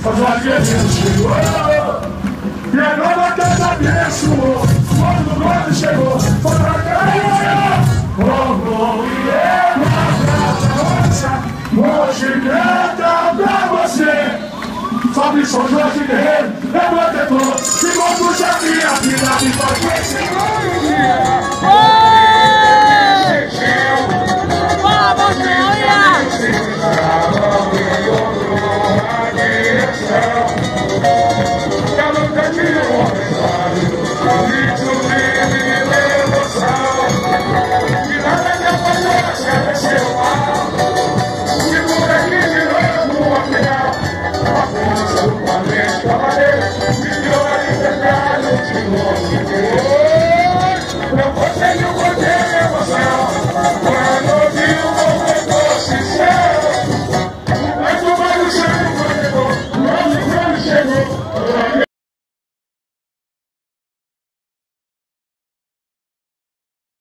São Jorge Guerreiro chegou. E a nova casa abençoou. Quando o nome chegou, foi pra cá. Hoje canta pra você. Sobe São Jorge Guerreiro, é protetor. Que conduz a minha vida, me faz crescer.